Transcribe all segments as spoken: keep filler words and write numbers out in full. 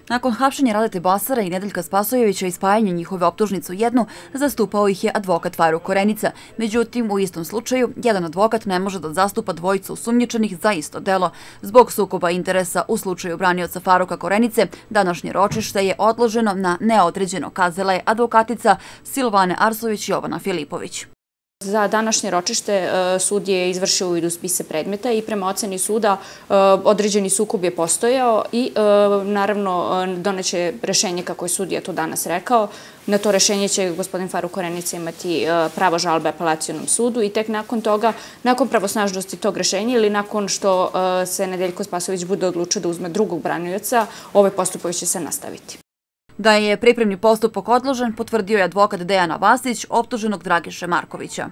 Nakon hapšenja Radete Basara i Nedeljka Spasojevića i spajanja njihove optužnice u jednu, zastupao ih je advokat Faruk Korenica. Međutim, u istom slučaju, jedan advokat ne može da zastupa dvojicu osumnjičenih za isto delo. Zbog sukoba interesa u slučaju branioca Faruka Korenice, današnje ročište je odloženo na neodređeno, kazala je advokatica Silvane Arsović Jovana Filipović. Za današnje ročište sud je izvršio uvid u spise predmeta i prema oceni suda određeni sukob je postojao i naravno doneće rešenje kako je sudija to danas rekao. Na to rešenje će gospodin Faruk Korenica imati pravo žalbe apelacionom sudu i tek nakon toga, nakon pravosnažnosti tog rešenja ili nakon što se Nedeljko Spasojević bude odlučio da uzme drugog branioca, ovaj postupak će se nastaviti. Da je pripremni postupak odložen, potvrdio je advokat Dejana Vasić, optuženog Dragiše Markovića.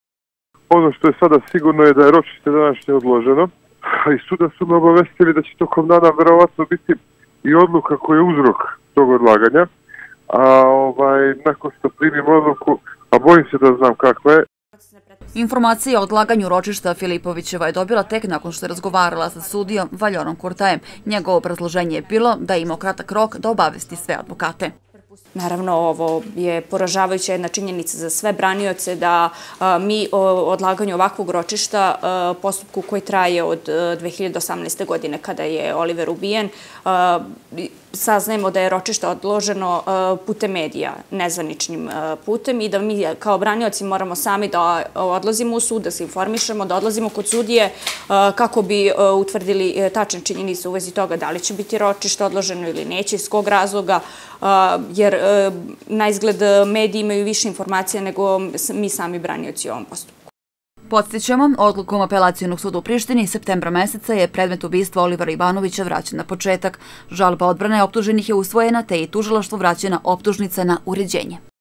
Ono što je sada sigurno je da je ročište današnje odloženo, a i suda su me obavestili da će tokom dana verovatno biti i odluka koja je uzrok tog odlaganja, a ovaj, nakon što primim odluku, a bojim se da znam kakva je. Informacija o odlaganju ročišta Filipovićeva je dobila tek nakon što je razgovarala sa sudijom Valjorom Kurtajem. Njegovo obrazloženje je bilo da je imao kratak rok da obavesti sve advokate. Naravno, ovo je poražavajuća jedna činjenica za sve branioce da mi o odlaganju ovakvog ročišta, postupku koji traje od dve hiljade osamnaeste. godine kada je Oliver ubijen, saznajemo da je ročište odloženo putem medija, nezvaničnim putem i da mi kao branioci moramo sami da odlazimo u sud, da se informišemo, da odlazimo kod sudije kako bi utvrdili tačne činjenice u vezi toga da li će biti ročište odloženo ili neće, iz kog razloga, jer na izgled mediji imaju više informacija nego mi sami branioci u ovom postupku. Podsjećamo, odlukom apelacionog suda u Prištini septembra meseca je predmet ubistva Olivera Ivanovića vraćen na početak. Žalba odbrane optuženih je usvojena te je i tužilaštvu vraćena optužnica na uređenje.